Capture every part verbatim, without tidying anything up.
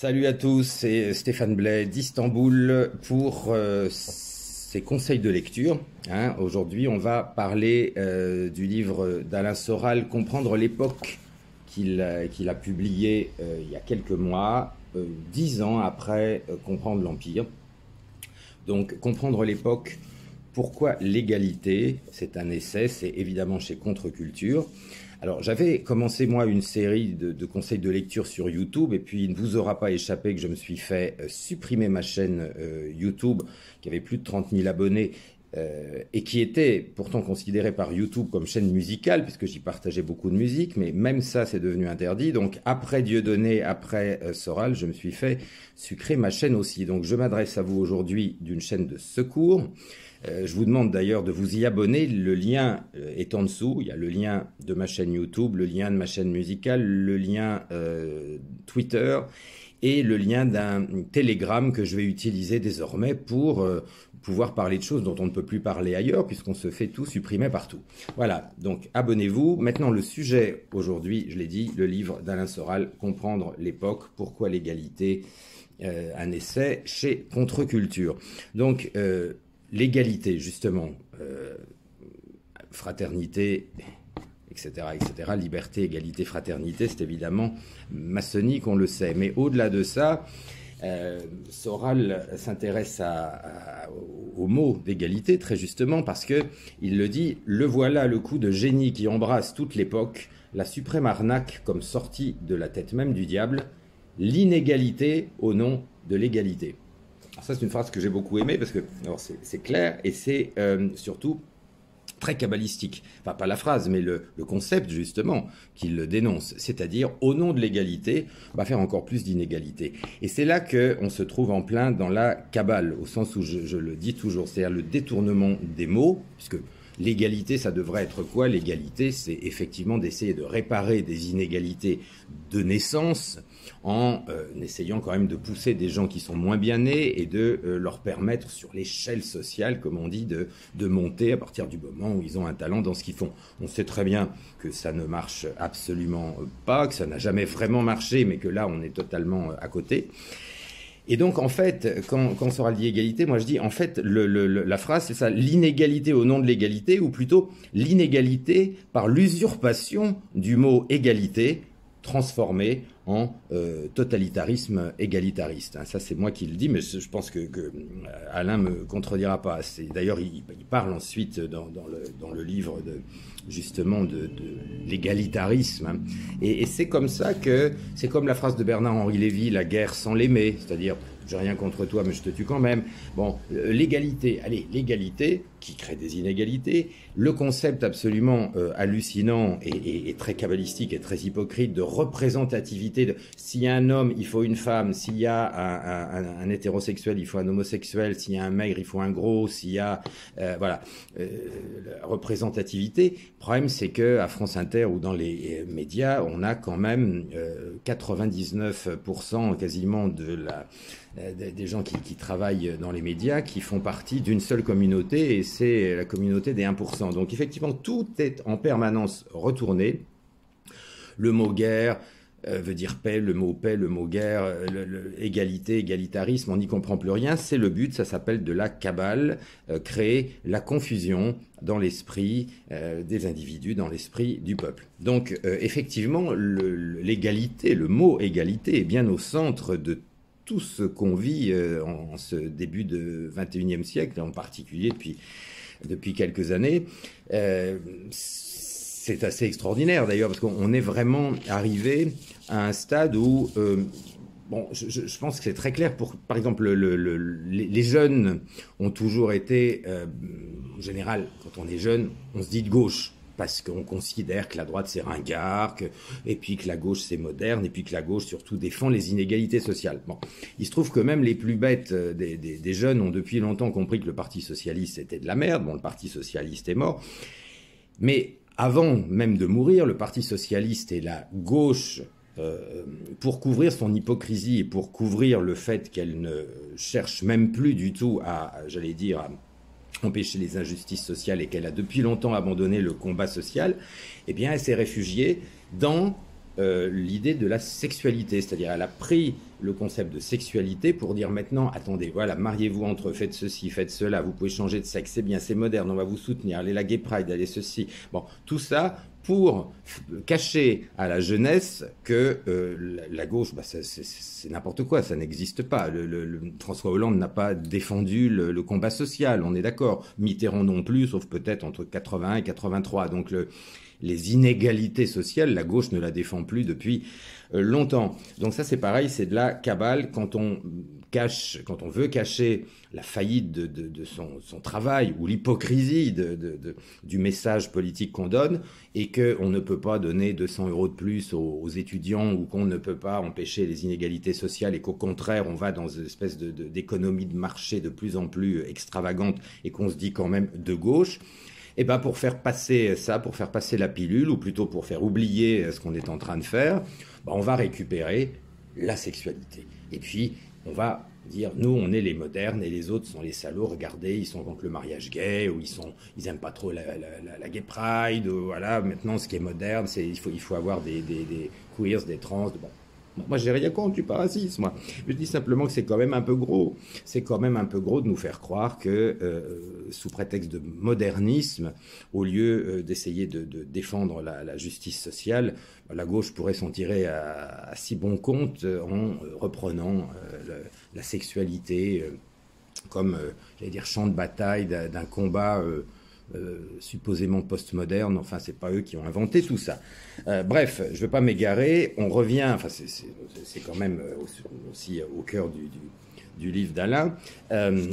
Salut à tous, c'est Stéphane Blais d'Istanbul pour euh, ces conseils de lecture. Hein. Aujourd'hui, on va parler euh, du livre d'Alain Soral, Comprendre l'époque, qu'il qu'il a publié euh, il y a quelques mois, euh, dix ans après euh, Comprendre l'Empire. Donc, Comprendre l'époque, pourquoi l'égalité? C'est un essai, c'est évidemment chez Contre-Culture. Alors, j'avais commencé, moi, une série de, de conseils de lecture sur YouTube, et puis il ne vous aura pas échappé que je me suis fait euh, supprimer ma chaîne euh, YouTube, qui avait plus de trente mille abonnés, euh, et qui était pourtant considérée par YouTube comme chaîne musicale, puisque j'y partageais beaucoup de musique, mais même ça, c'est devenu interdit. Donc, après Dieudonné, après euh, Soral, je me suis fait sucrer ma chaîne aussi. Donc, je m'adresse à vous aujourd'hui d'une chaîne de secours. Euh, je vous demande d'ailleurs de vous y abonner, le lien euh, est en dessous, il y a le lien de ma chaîne YouTube, le lien de ma chaîne musicale, le lien euh, Twitter et le lien d'un Telegram que je vais utiliser désormais pour euh, pouvoir parler de choses dont on ne peut plus parler ailleurs puisqu'on se fait tout supprimer partout. Voilà, donc abonnez-vous. Maintenant le sujet aujourd'hui, je l'ai dit, le livre d'Alain Soral, Comprendre l'époque, pourquoi l'égalité, euh, un essai chez Contre-Culture. Donc, euh, l'égalité, justement, euh, fraternité, et cetera, et cetera, liberté, égalité, fraternité, c'est évidemment maçonnique, on le sait. Mais au-delà de ça, euh, Soral s'intéresse à, à, au mot d'égalité, très justement, parce que il le dit, le voilà le coup de génie qui embrasse toute l'époque, la suprême arnaque comme sortie de la tête même du diable, l'inégalité au nom de l'égalité. Alors ça, c'est une phrase que j'ai beaucoup aimée parce que c'est clair et c'est euh, surtout très kabbalistique. Enfin, pas la phrase, mais le, le concept, justement, qu'il le dénonce. C'est-à-dire, au nom de l'égalité, on va faire encore plus d'inégalité. Et c'est là qu'on se trouve en plein dans la Kabbale, au sens où je, je le dis toujours, c'est-à-dire le détournement des mots, puisque l'égalité, ça devrait être quoi? L'égalité, c'est effectivement d'essayer de réparer des inégalités de naissance en euh, essayant quand même de pousser des gens qui sont moins bien nés et de euh, leur permettre sur l'échelle sociale, comme on dit, de, de monter à partir du moment où ils ont un talent dans ce qu'ils font. On sait très bien que ça ne marche absolument pas, que ça n'a jamais vraiment marché, mais que là, on est totalement à côté. Et donc, en fait, quand, quand Soral dit égalité, moi je dis, en fait, le, le, la phrase, c'est ça, l'inégalité au nom de l'égalité, ou plutôt l'inégalité par l'usurpation du mot égalité, transformé en euh, totalitarisme égalitariste. Hein, ça, c'est moi qui le dis, mais je pense que, que Alain me contredira pas. D'ailleurs, il, il parle ensuite dans, dans, le, dans le livre de, justement de, de l'égalitarisme. Hein. Et, et c'est comme ça que, c'est comme la phrase de Bernard-Henri Lévy, la guerre sans l'aimer, c'est-à-dire, j'ai rien contre toi, mais je te tue quand même. Bon, euh, l'égalité, allez, l'égalité qui crée des inégalités, le concept absolument euh, hallucinant et, et, et très kabbalistique et très hypocrite de représentativité. De, s'il y a un homme, il faut une femme. S'il y a un, un, un hétérosexuel, il faut un homosexuel. S'il y a un maigre, il faut un gros. S'il y a, euh, voilà, euh, la représentativité. Le problème, c'est que à France Inter ou dans les médias, on a quand même euh, quatre-vingt-dix-neuf pour cent quasiment de la des gens qui, qui travaillent dans les médias qui font partie d'une seule communauté et c'est la communauté des un pour cent. Donc effectivement, tout est en permanence retourné. Le mot guerre euh, veut dire paix, le mot paix, le mot guerre, le, le, égalité, égalitarisme, on n'y comprend plus rien. C'est le but, ça s'appelle de la Kabbale, euh, créer la confusion dans l'esprit euh, des individus, dans l'esprit du peuple. Donc euh, effectivement, l'égalité, le, le mot égalité est bien au centre de tout ce qu'on vit euh, en, en ce début de vingt et unième siècle, en particulier depuis, depuis quelques années. Euh, c'est assez extraordinaire d'ailleurs, parce qu'on est vraiment arrivé à un stade où, euh, bon, je, je pense que c'est très clair, pour, par exemple, le, le, les, les jeunes ont toujours été, euh, en général, quand on est jeune, on se dit de gauche. Parce qu'on considère que la droite c'est ringard, que, et puis que la gauche c'est moderne, et puis que la gauche surtout défend les inégalités sociales. Bon, il se trouve que même les plus bêtes des, des, des jeunes ont depuis longtemps compris que le Parti socialiste c'était de la merde. Bon, le Parti socialiste est mort, mais avant même de mourir, le Parti socialiste et la gauche, euh, pour couvrir son hypocrisie et pour couvrir le fait qu'elle ne cherche même plus du tout à, j'allais dire, à empêcher les injustices sociales et qu'elle a depuis longtemps abandonné le combat social, eh bien, elle s'est réfugiée dans euh, l'idée de la sexualité, c'est-à-dire elle a pris le concept de sexualité pour dire maintenant, attendez, voilà, mariez-vous entre eux, faites ceci, faites cela, vous pouvez changer de sexe, c'est bien, c'est moderne, on va vous soutenir, allez la Gay Pride, allez ceci. Bon, tout ça pour cacher à la jeunesse que euh, la, la gauche, bah, c'est n'importe quoi, ça n'existe pas. Le, le, le, François Hollande n'a pas défendu le, le combat social, on est d'accord. Mitterrand non plus, sauf peut-être entre quatre-vingt-un et quatre-vingt-trois. Donc le, les inégalités sociales, la gauche ne la défend plus depuis euh, longtemps. Donc ça c'est pareil, c'est de la cabale quand on cache, quand on veut cacher la faillite de, de, de son, son travail ou l'hypocrisie de, de, de, du message politique qu'on donne et qu'on ne peut pas donner deux cents euros de plus aux, aux étudiants ou qu'on ne peut pas empêcher les inégalités sociales et qu'au contraire on va dans une espèce de, de, d'économie de marché de plus en plus extravagante et qu'on se dit quand même de gauche. Et ben pour faire passer ça, pour faire passer la pilule, ou plutôt pour faire oublier ce qu'on est en train de faire, ben on va récupérer la sexualité. Et puis, on va dire, nous, on est les modernes et les autres sont les salauds, regardez, ils sont contre le mariage gay, ou ils sont, ils aiment pas trop la, la, la, la gay pride, ou voilà, maintenant, ce qui est moderne, c'est, il faut, il faut avoir des, des, des queers, des trans, bon. Moi, j'ai rien contre du parasisme, moi. Je dis simplement que c'est quand même un peu gros. C'est quand même un peu gros de nous faire croire que, euh, sous prétexte de modernisme, au lieu euh, d'essayer de, de défendre la, la justice sociale, la gauche pourrait s'en tirer à, à si bon compte en reprenant euh, le, la sexualité euh, comme, euh, j'allais dire, champ de bataille d'un combat euh, Euh, supposément postmoderne, enfin c'est pas eux qui ont inventé tout ça. Euh, bref, je ne veux pas m'égarer, on revient, enfin c'est quand même aussi au cœur du, du, du livre d'Alain. Euh,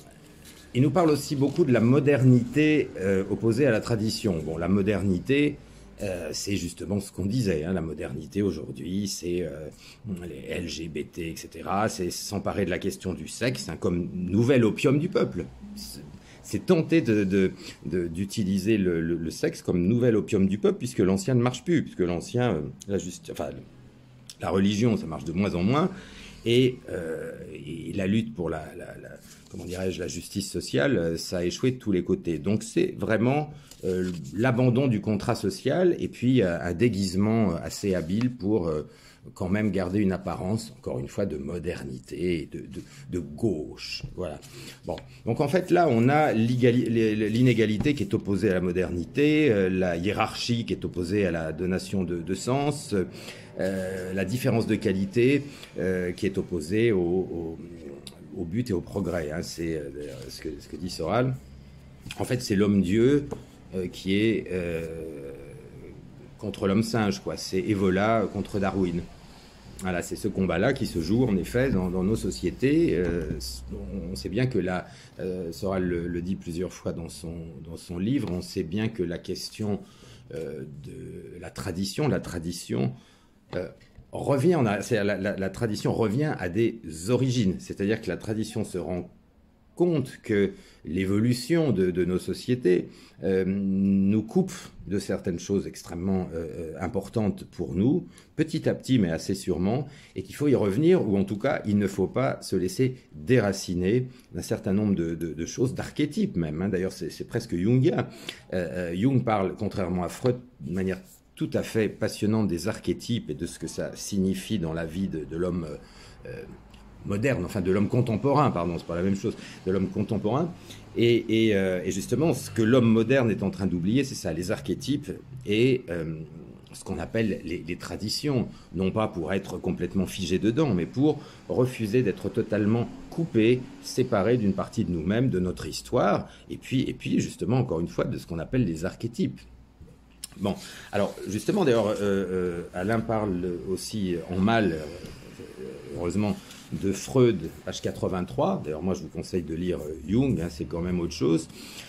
il nous parle aussi beaucoup de la modernité euh, opposée à la tradition. Bon, la modernité, euh, c'est justement ce qu'on disait, hein, la modernité aujourd'hui, c'est euh, les L G B T, et cetera. C'est s'emparer de la question du sexe, hein, comme nouvel opium du peuple. C'est tenter d'utiliser de, de, de, le, le, le sexe comme nouvel opium du peuple, puisque l'ancien ne marche plus, puisque l'ancien, euh, la, juste, enfin, la religion, ça marche de moins en moins, et, euh, et la lutte pour la, la, la comment dirais-je, la justice sociale, ça a échoué de tous les côtés. Donc c'est vraiment euh, l'abandon du contrat social, et puis euh, un déguisement assez habile pour euh, quand même garder une apparence, encore une fois, de modernité, de, de, de gauche. Voilà. Bon. Donc en fait, là, on a l'inégalité qui est opposée à la modernité, euh, la hiérarchie qui est opposée à la donation de, de sens, euh, la différence de qualité euh, qui est opposée au, au, au but et au progrès. Hein. C'est euh, ce, que, ce que dit Soral. En fait, c'est l'homme-dieu euh, qui est... Euh, contre l'homme singe, quoi. C'est Evola contre Darwin. Voilà, c'est ce combat-là qui se joue en effet dans, dans nos sociétés. Euh, on sait bien que là, euh, Soral le, le dit plusieurs fois dans son, dans son livre, on sait bien que la question euh, de la tradition, la tradition euh, revient, on a, la, la, la tradition revient à des origines. C'est-à-dire que la tradition se rend compte que l'évolution de, de nos sociétés euh, nous coupe de certaines choses extrêmement euh, importantes pour nous, petit à petit, mais assez sûrement, et qu'il faut y revenir, ou en tout cas, il ne faut pas se laisser déraciner d'un certain nombre de, de, de choses, d'archétypes même. Hein. D'ailleurs, c'est presque jungien. Euh, euh, Jung parle, contrairement à Freud, de manière tout à fait passionnante des archétypes et de ce que ça signifie dans la vie de, de l'homme euh, moderne, enfin de l'homme contemporain, pardon, c'est pas la même chose, de l'homme contemporain. Et, et, euh, et justement, ce que l'homme moderne est en train d'oublier, c'est ça, les archétypes et euh, ce qu'on appelle les, les traditions, non pas pour être complètement figé dedans, mais pour refuser d'être totalement coupé, séparé d'une partie de nous-mêmes, de notre histoire, et puis, et puis justement, encore une fois, de ce qu'on appelle les archétypes. Bon, alors justement, d'ailleurs, euh, euh, Alain parle aussi en mal, euh, heureusement, de Freud, page quatre-vingt-trois. D'ailleurs, moi, je vous conseille de lire Jung, hein, c'est quand même autre chose.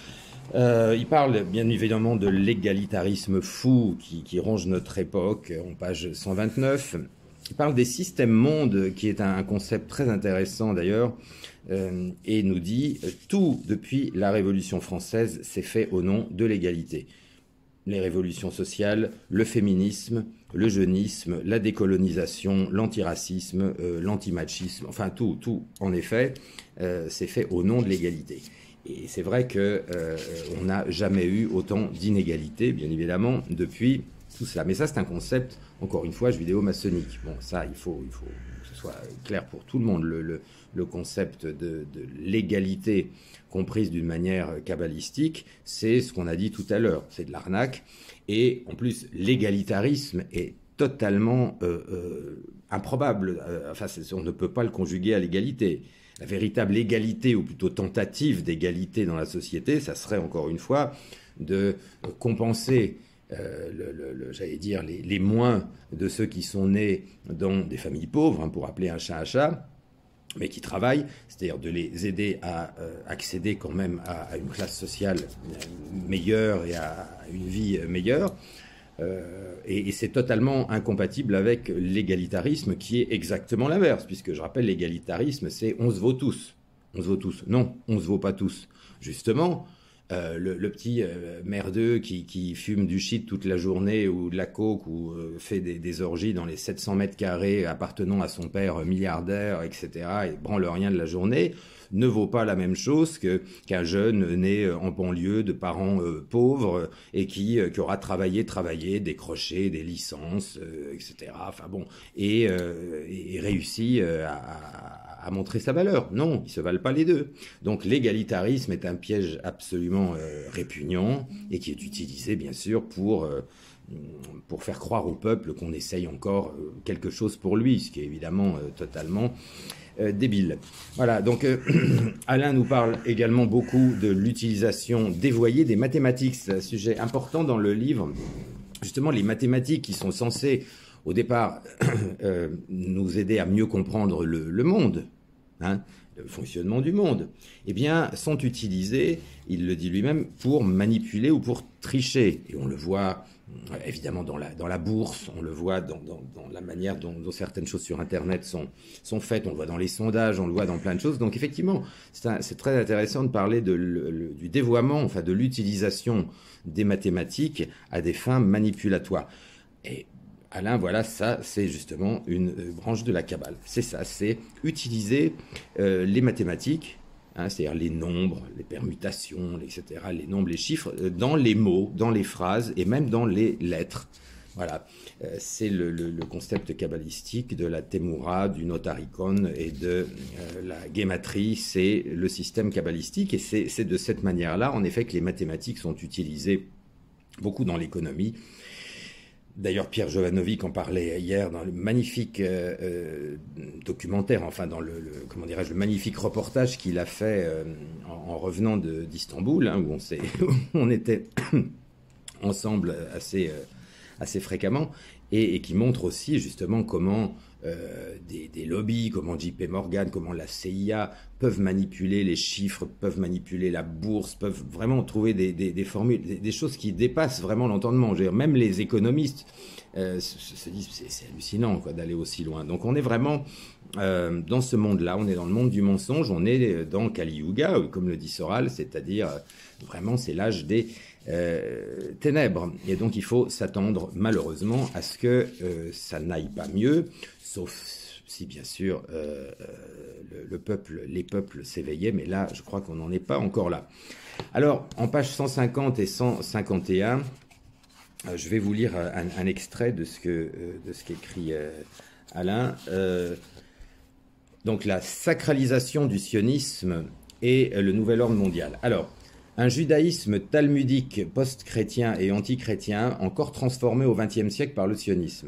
Euh, il parle bien évidemment de l'égalitarisme fou qui, qui ronge notre époque, en page cent vingt-neuf. Il parle des systèmes-mondes, qui est un, un concept très intéressant d'ailleurs, euh, et nous dit « Tout, depuis la Révolution française, s'est fait au nom de l'égalité ». Les révolutions sociales, le féminisme, le jeunisme, la décolonisation, l'antiracisme, euh, l'antimachisme, enfin tout, tout, en effet, euh, c'est fait au nom de l'égalité. Et c'est vrai qu'on euh, n'a jamais eu autant d'inégalités, bien évidemment, depuis tout cela. Mais ça, c'est un concept, encore une fois, judéo-maçonnique. Bon, ça, il faut, il faut que ce soit clair pour tout le monde. Le, le, le concept de, de l'égalité comprise d'une manière kabbalistique, c'est ce qu'on a dit tout à l'heure, c'est de l'arnaque. Et en plus, l'égalitarisme est totalement euh, euh, improbable. Euh, enfin, on ne peut pas le conjuguer à l'égalité. La véritable égalité, ou plutôt tentative d'égalité dans la société, ça serait encore une fois de compenser, euh, le, le, le, j'allais dire, les, les moins de ceux qui sont nés dans des familles pauvres, hein, pour appeler un chat un chat, mais qui travaillent, c'est-à-dire de les aider à euh, accéder quand même à, à une classe sociale meilleure et à une vie meilleure. Euh, et, et c'est totalement incompatible avec l'égalitarisme qui est exactement l'inverse, puisque je rappelle, l'égalitarisme, c'est on se vaut tous. On se vaut tous. Non, on se vaut pas tous. Justement, euh, le, le petit euh, merdeux qui, qui fume du shit toute la journée ou de la coke ou euh, fait des, des orgies dans les sept cents mètres carrés appartenant à son père milliardaire, et cetera, et branle rien de la journée, ne vaut pas la même chose que, qu'un jeune né en banlieue de parents euh, pauvres et qui, euh, qui aura travaillé, travaillé, décroché des licences, euh, et cetera. Enfin bon, et, euh, et réussi euh, à, à montrer sa valeur. Non, ils se valent pas les deux. Donc l'égalitarisme est un piège absolument euh, répugnant et qui est utilisé bien sûr pour euh, pour faire croire au peuple qu'on essaye encore euh, quelque chose pour lui, ce qui est évidemment euh, totalement Euh, débile. Voilà, donc euh, Alain nous parle également beaucoup de l'utilisation dévoyée des mathématiques. C'est un sujet important dans le livre. Justement, les mathématiques qui sont censées, au départ, euh, nous aider à mieux comprendre le, le monde, hein, le fonctionnement du monde, eh bien, sont utilisées, il le dit lui-même, pour manipuler ou pour tricher. Et on le voit évidemment dans la, dans la bourse, on le voit dans, dans, dans la manière dont, dont certaines choses sur Internet sont, sont faites, on le voit dans les sondages, on le voit dans plein de choses. Donc effectivement, c'est très intéressant de parler de, le, le, du dévoiement, enfin de l'utilisation des mathématiques à des fins manipulatoires. Et Alain, voilà, ça c'est justement une branche de la Kabbale. C'est ça, c'est utiliser euh, les mathématiques, hein, c'est-à-dire les nombres, les permutations, et cetera, les nombres, les chiffres, dans les mots, dans les phrases et même dans les lettres. Voilà, euh, c'est le, le, le concept kabbalistique de la Temura, du Notarikon et de euh, la Gématrie, c'est le système kabbalistique et c'est de cette manière-là, en effet, que les mathématiques sont utilisées beaucoup dans l'économie. D'ailleurs, Pierre Jovanovic en parlait hier dans le magnifique euh, euh, documentaire, enfin dans le, le comment dirais-je, le magnifique reportage qu'il a fait euh, en, en revenant d'Istanbul, hein, où on, on était ensemble assez, euh, assez fréquemment, et, et qui montre aussi justement comment euh, des, des lobbies, comment J P Morgan, comment la C I A peuvent manipuler les chiffres, peuvent manipuler la bourse, peuvent vraiment trouver des, des, des formules, des, des choses qui dépassent vraiment l'entendement. Même les économistes euh, se, se disent c'est hallucinant quoi d'aller aussi loin. Donc on est vraiment euh, dans ce monde-là, on est dans le monde du mensonge, on est dans Kali Yuga, comme le dit Soral, c'est-à-dire euh, vraiment c'est l'âge des euh, ténèbres. Et donc il faut s'attendre malheureusement à ce que euh, ça n'aille pas mieux, sauf si bien sûr euh, le, le peuple, les peuples s'éveillaient, mais là je crois qu'on n'en est pas encore là. Alors en page cent cinquante et cent cinquante et un, euh, je vais vous lire un, un extrait de ce que euh, de ce qu'écrit euh, Alain. Euh, donc la sacralisation du sionisme et le nouvel ordre mondial. Alors un judaïsme talmudique post-chrétien et anti-chrétien encore transformé au vingtième siècle par le sionisme.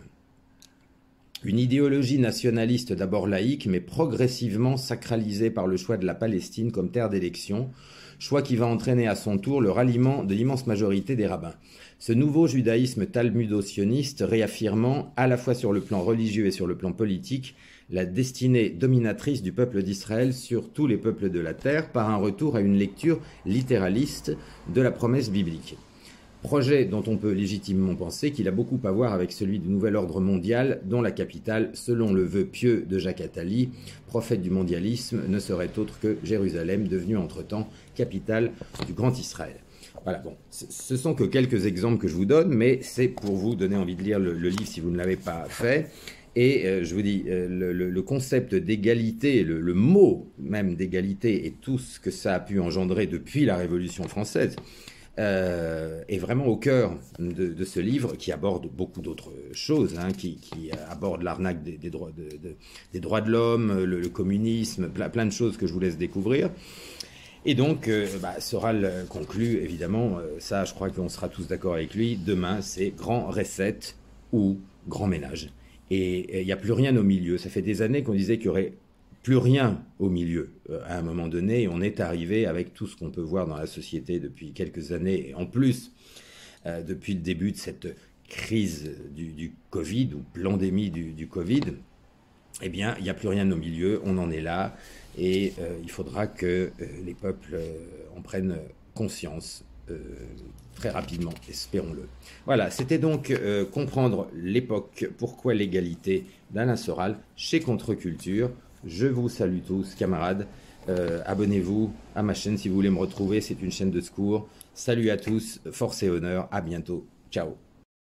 Une idéologie nationaliste d'abord laïque, mais progressivement sacralisée par le choix de la Palestine comme terre d'élection, choix qui va entraîner à son tour le ralliement de l'immense majorité des rabbins. Ce nouveau judaïsme talmudo-sioniste réaffirmant, à la fois sur le plan religieux et sur le plan politique, la destinée dominatrice du peuple d'Israël sur tous les peuples de la terre par un retour à une lecture littéraliste de la promesse biblique. Projet dont on peut légitimement penser qu'il a beaucoup à voir avec celui du nouvel ordre mondial, dont la capitale, selon le vœu pieux de Jacques Attali, prophète du mondialisme, ne serait autre que Jérusalem, devenue entre-temps capitale du Grand Israël. Voilà, bon, ce sont que quelques exemples que je vous donne, mais c'est pour vous donner envie de lire le, le livre si vous ne l'avez pas fait. Et euh, je vous dis, euh, le, le concept d'égalité, le, le mot même d'égalité et tout ce que ça a pu engendrer depuis la Révolution française, euh, est vraiment au cœur de, de ce livre qui aborde beaucoup d'autres choses, hein, qui, qui aborde l'arnaque des, des, droits de, de, des droits de l'homme, le, le communisme, plein, plein de choses que je vous laisse découvrir. Et donc, euh, bah, Soral conclut, évidemment, euh, ça je crois qu'on sera tous d'accord avec lui, demain c'est grand recette ou grand ménage. Et il n'y a plus rien au milieu. Ça fait des années qu'on disait qu'il y aurait plus rien au milieu euh, à un moment donné, et on est arrivé avec tout ce qu'on peut voir dans la société depuis quelques années, et en plus, euh, depuis le début de cette crise du, du Covid, ou pandémie du, du Covid, eh bien, il n'y a plus rien au milieu, on en est là, et euh, il faudra que euh, les peuples euh, en prennent conscience euh, très rapidement, espérons-le. Voilà, c'était donc euh, comprendre l'époque, pourquoi l'égalité d'Alain Soral chez Contre-Culture. Je vous salue tous, camarades. Euh, abonnez-vous à ma chaîne si vous voulez me retrouver. C'est une chaîne de secours. Salut à tous, force et honneur. À bientôt. Ciao.